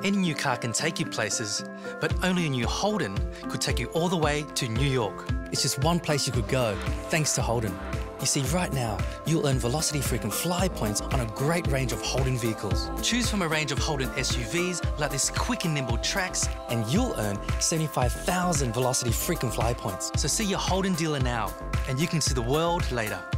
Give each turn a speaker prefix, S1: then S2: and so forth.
S1: Any new car can take you places, but only a new Holden could take you all the way to New York.
S2: It's just one place you could go, thanks to Holden. You see, right now, you'll earn Velocity freaking fly points on a great range of Holden vehicles.
S1: Choose from a range of Holden SUVs like this quick and nimble Trax,
S2: And you'll earn 75,000 Velocity freaking fly points.
S1: so see your Holden dealer now, and you can see the world later.